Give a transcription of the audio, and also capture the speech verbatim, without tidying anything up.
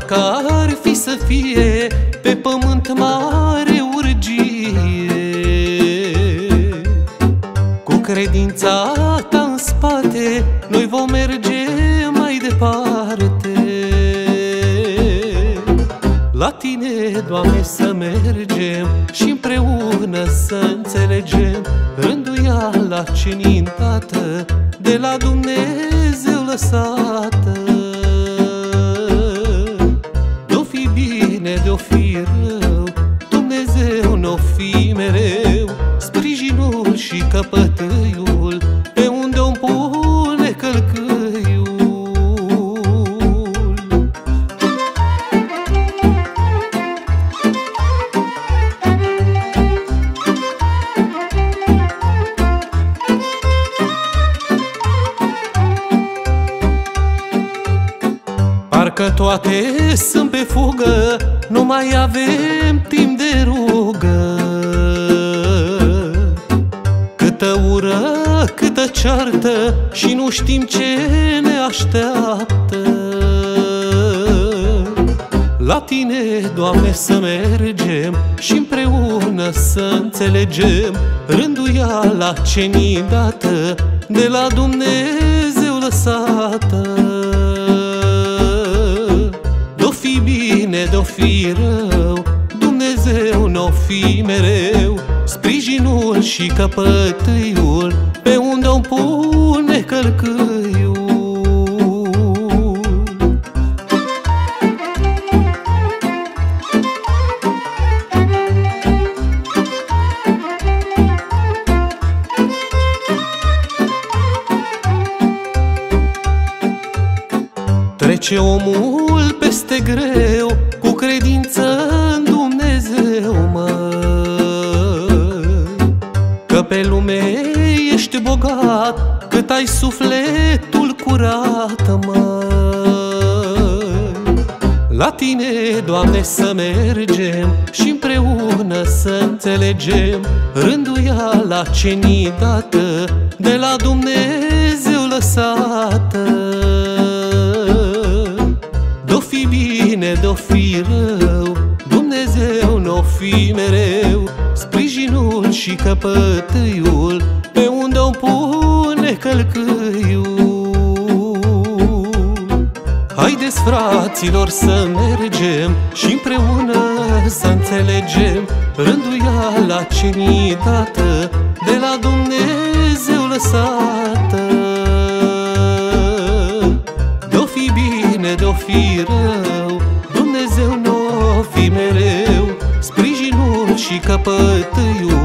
dacă ar fi să fie pe pământ mare urgie, cu credința ta în spate, noi vom merge mai departe. La tine, Doamne, să mergem și împreună să înțelegem rânduiala ce ni îndată de la Dumnezeu lăsată. De-o fi bine, de-o fi rău, Dumnezeu n-o fi mereu sprijinul și căpătâiul pe unde o pune călcâiul. Parcă toate sunt pe fugă, nu mai avem timp de rugă. Câtă ură, câtă ceartă și nu știm ce ne așteaptă. La tine, Doamne, să mergem și împreună să înțelegem rânduiala ce ni dată de la Dumnezeu lăsată. De-o fi bine, de-o fi rău, Dumnezeu n-o fi mereu sprijinul și căpătâiul pe unde o pune călcâiul. Trece omul peste greu cu credință în Dumnezeu, mă, că pe lume ești bogat cât ai sufletul curat, mă. La tine, Doamne, să mergem și împreună să înțelegem rânduiala ce ni dată de la Dumnezeu lăsată. De-o fi bine, de-o fi rău, Dumnezeu n-o fi mereu sprijinul și căpătâiul pe unde o pune călcâiul. Haideți, fraților, să mergem și împreună să înțelegem rânduiala ce ni dată de la Dumnezeu lăsată. De-o fi bine, de-o fi rău, Dumnezeu n-o fi mereu sprijinul și căpătâiul